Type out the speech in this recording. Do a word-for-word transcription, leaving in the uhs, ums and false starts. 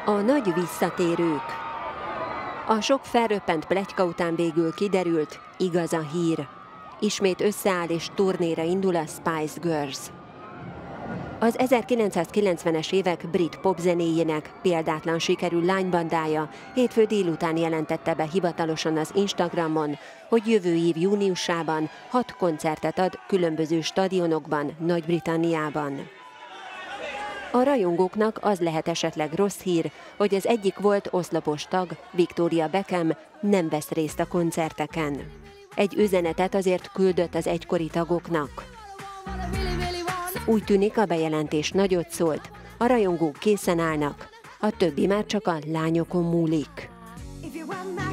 A nagy visszatérők. A sok felröppent pletyka után végül kiderült, igaz a hír. Ismét összeáll és turnéra indul a Spice Girls. Az ezerkilencszázkilencvenes évek brit popzenéjének példátlan sikerű lánybandája hétfő délután jelentette be hivatalosan az Instagramon, hogy jövő év júniusában hat koncertet ad különböző stadionokban, Nagy-Britanniában. A rajongóknak az lehet esetleg rossz hír, hogy az egyik volt oszlopos tag, Victoria Beckham nem vesz részt a koncerteken. Egy üzenetet azért küldött az egykori tagoknak. Úgy tűnik, a bejelentés nagyot szólt, a rajongók készen állnak, a többi már csak a lányokon múlik.